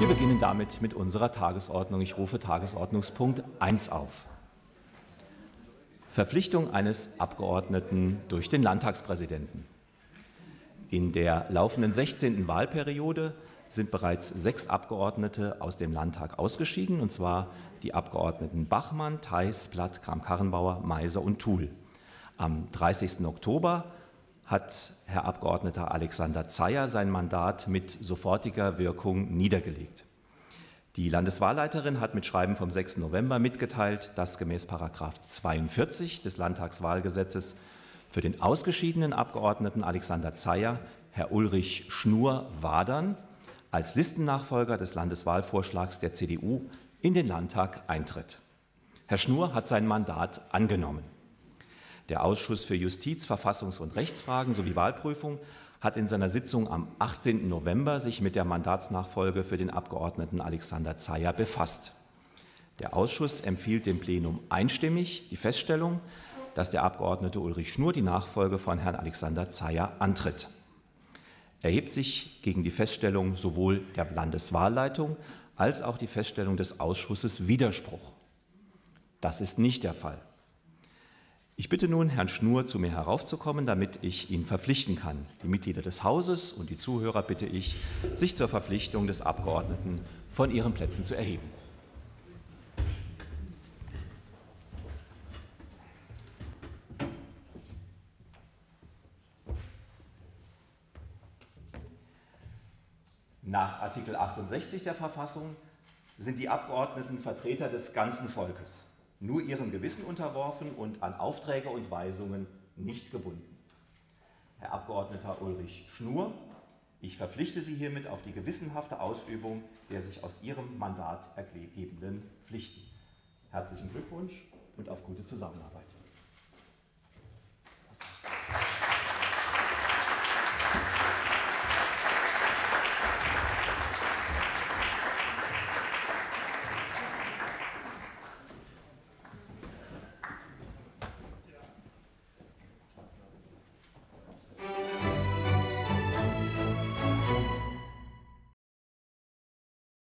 Wir beginnen damit mit unserer Tagesordnung. Ich rufe Tagesordnungspunkt 1 auf. Verpflichtung eines Abgeordneten durch den Landtagspräsidenten. In der laufenden 16. Wahlperiode sind bereits 6 Abgeordnete aus dem Landtag ausgeschieden, und zwar die Abgeordneten Bachmann, Theis, Platt, Kramp-Karrenbauer, Meiser und Thull. Am 30. Oktober hat Herr Abgeordneter Alexander Zeyer sein Mandat mit sofortiger Wirkung niedergelegt. Die Landeswahlleiterin hat mit Schreiben vom 6. November mitgeteilt, dass gemäß § 42 des Landtagswahlgesetzes für den ausgeschiedenen Abgeordneten Alexander Zeyer Herr Ulrich Schnur-Wadern als Listennachfolger des Landeswahlvorschlags der CDU in den Landtag eintritt. Herr Schnur hat sein Mandat angenommen. Der Ausschuss für Justiz, Verfassungs- und Rechtsfragen sowie Wahlprüfung hat in seiner Sitzung am 18. November sich mit der Mandatsnachfolge für den Abgeordneten Alexander Zeyer befasst. Der Ausschuss empfiehlt dem Plenum einstimmig die Feststellung, dass der Abgeordnete Ulrich Schnur die Nachfolge von Herrn Alexander Zeyer antritt. Erhebt sich gegen die Feststellung sowohl der Landeswahlleitung als auch die Feststellung des Ausschusses Widerspruch? Das ist nicht der Fall. Ich bitte nun Herrn Schnur, zu mir heraufzukommen, damit ich ihn verpflichten kann. Die Mitglieder des Hauses und die Zuhörer bitte ich, sich zur Verpflichtung des Abgeordneten von ihren Plätzen zu erheben. Nach Artikel 68 der Verfassung sind die Abgeordneten Vertreter des ganzen Volkes, nur ihrem Gewissen unterworfen und an Aufträge und Weisungen nicht gebunden. Herr Abgeordneter Ulrich Schnur, ich verpflichte Sie hiermit auf die gewissenhafte Ausübung der sich aus Ihrem Mandat ergebenden Pflichten. Herzlichen Glückwunsch und auf gute Zusammenarbeit.